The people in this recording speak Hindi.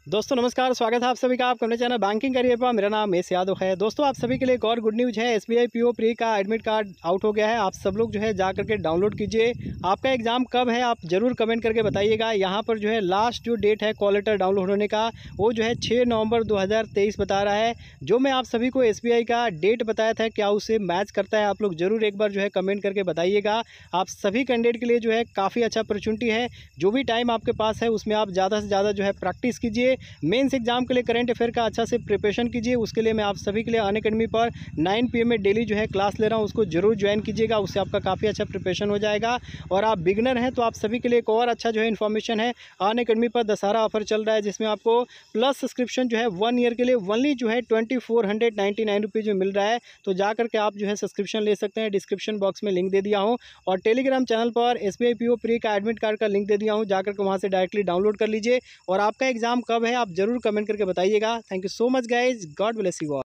दोस्तों नमस्कार, स्वागत है आप सभी का आपके अपने चैनल बैंकिंग करियर पर। मेरा नाम एस यादव है। दोस्तों आप सभी के लिए एक और गुड न्यूज़ है। एसबीआई पीओ प्री का एडमिट कार्ड आउट हो गया है। आप सब लोग जो है जा करके डाउनलोड कीजिए। आपका एग्ज़ाम कब है आप ज़रूर कमेंट करके बताइएगा। यहाँ पर जो है लास्ट जो डेट है कॉल लेटर डाउनलोड होने का वो जो है 6 नवंबर 2023 बता रहा है। जो मैं आप सभी को एसबीआई का डेट बताया था क्या उससे मैच करता है, आप लोग ज़रूर एक बार जो है कमेंट करके बताइएगा। आप सभी कैंडिडेट के लिए जो है काफ़ी अच्छा अपॉर्चुनिटी है। जो भी टाइम आपके पास है उसमें आप ज़्यादा से ज़्यादा जो है प्रैक्टिस कीजिए। मेंस एग्जाम के लिए करंट अफेयर का अच्छा से प्रिपरेशन कीजिए। उसके लिए मैं आप सभी के लिए अनअकैडमी पर 9 PM में डेली जो है क्लास ले रहा हूँ, उसको जरूर ज्वाइन कीजिएगा। उससे आपका काफ़ी अच्छा प्रिपरेशन हो जाएगा। और आप बिगनर हैं तो आप सभी के लिए एक और अच्छा जो है इन्फॉर्मेशन है। अनअकैडमी पर दशहरा ऑफर चल रहा है जिसमें आपको प्लस सब्सक्रिप्शन जो है 1 ईयर के लिए ओनली जो है 2499 रुपीज़ में मिल रहा है। तो जा करके आप जो है सब्सक्रिप्शन ले सकते हैं। डिस्क्रिप्शन बॉक्स में लिंक दे दिया हूँ और टेलीग्राम चैनल पर एसबीआई पीओ प्री का एडमिट कार्ड का लिंक दे दिया हूँ। जाकर के वहाँ से डायरेक्टली डाउनलोड कर लीजिए। और आपका एग्जाम कब है आप जरूर कमेंट करके बताइएगा। Thank you so much guys, God bless you all.